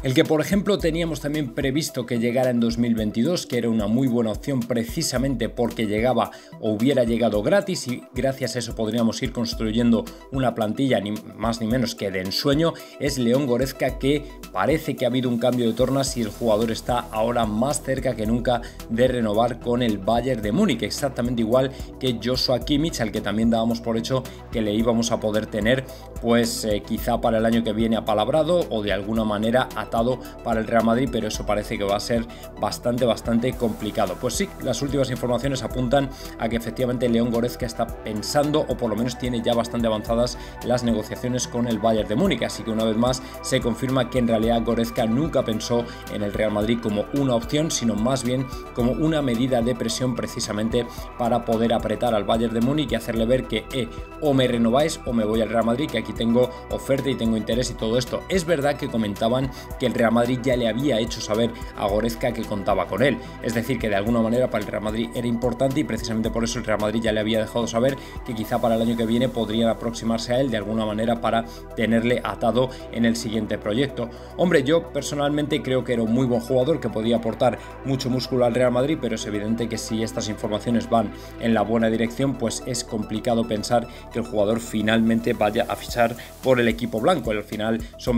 El que, por ejemplo, teníamos también previsto que llegara en 2022, que era una muy buena opción precisamente porque llegaba o hubiera llegado gratis y gracias a eso podríamos ir construyendo una plantilla ni más ni menos que de ensueño, es León Goretzka, que parece que ha habido un cambio de tornas y el jugador está ahora más cerca que nunca de renovar con el Bayern de Múnich, exactamente igual que Joshua Kimmich, al que también dábamos por hecho que le íbamos a poder tener pues quizá para el año que viene apalabrado o de alguna manera para el Real Madrid, pero eso parece que va a ser bastante complicado. Pues sí, las últimas informaciones apuntan a que efectivamente León Goretzka está pensando, o por lo menos tiene ya bastante avanzadas las negociaciones con el Bayern de Múnich, así que una vez más se confirma que en realidad Goretzka nunca pensó en el Real Madrid como una opción, sino más bien como una medida de presión precisamente para poder apretar al Bayern de Múnich y hacerle ver que o me renováis o me voy al Real Madrid, que aquí tengo oferta y tengo interés y todo esto. Es verdad que comentaban que el Real Madrid ya le había hecho saber a Goretzka que contaba con él, es decir, que de alguna manera para el Real Madrid era importante y precisamente por eso el Real Madrid ya le había dejado saber que quizá para el año que viene podrían aproximarse a él de alguna manera para tenerle atado en el siguiente proyecto. Hombre, yo personalmente creo que era un muy buen jugador que podía aportar mucho músculo al Real Madrid, pero es evidente que si estas informaciones van en la buena dirección, pues es complicado pensar que el jugador finalmente vaya a fichar por el equipo blanco. Al final son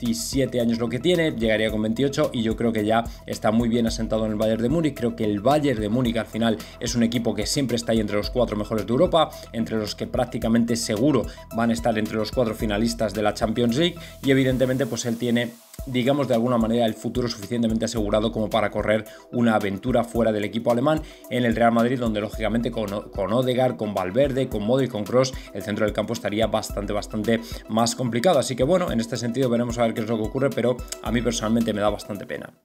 27 años lo que tiene, llegaría con 28 y yo creo que ya está muy bien asentado en el Bayern de Múnich. Creo que el Bayern de Múnich al final es un equipo que siempre está ahí entre los 4 mejores de Europa, entre los que prácticamente seguro van a estar entre los 4 finalistas de la Champions League y evidentemente pues él tiene, digamos de alguna manera, el futuro suficientemente asegurado como para correr una aventura fuera del equipo alemán en el Real Madrid, donde lógicamente con Ødegaard, con Valverde, con Modric, con Kroos, el centro del campo estaría bastante más complicado. Así que bueno, en este sentido veremos a ver qué es lo que ocurre, pero a mí personalmente me da bastante pena.